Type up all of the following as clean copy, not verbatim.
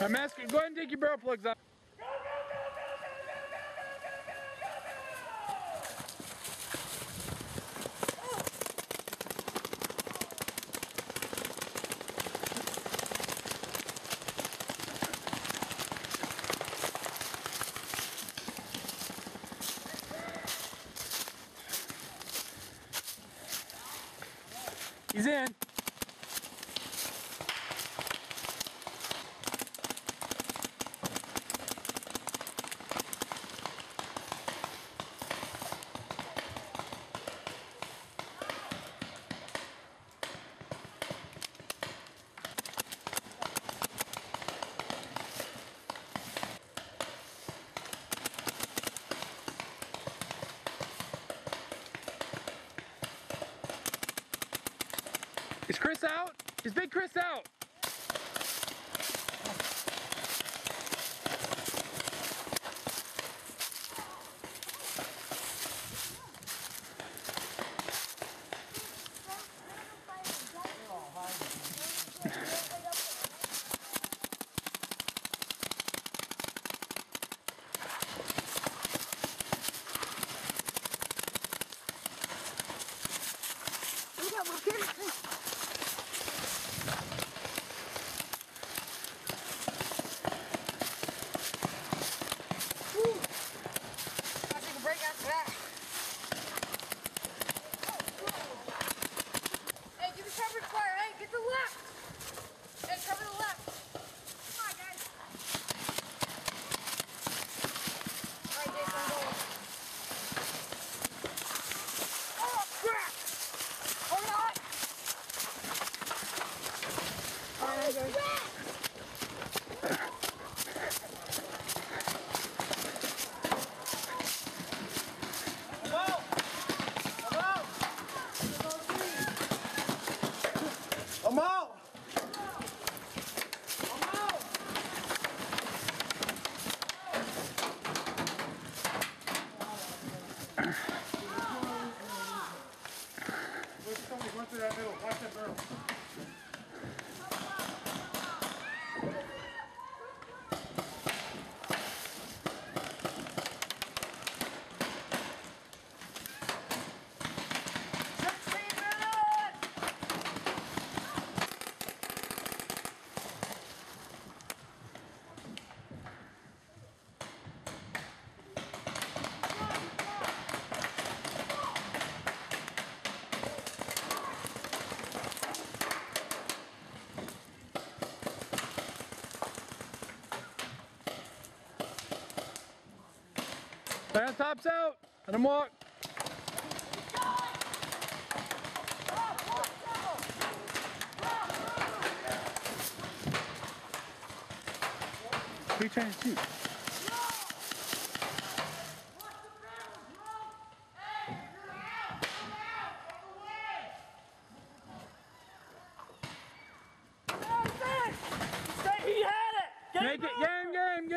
Alright, Master, go ahead and take your barrel plugs off. He's in. Is Chris out? Is Big Chris out? Break after that. Hey, give me cover fire. Hey, get the left. Hey, cover the left. Come on, guys. All right, Jason, go. Oh, crap. Hold on. All right, guys. I'm out! Somebody went through that middle. Watch that barrel. Baron top's out. Let him walk. What are you trying to shoot? He had it! Make it game.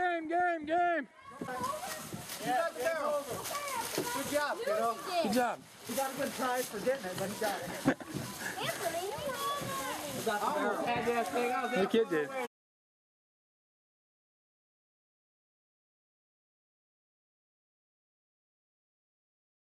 He got the barrel. Good job, kiddo. Good job. He got a good prize for getting it, but he got it. Anthony, He got the barrel. The kid did.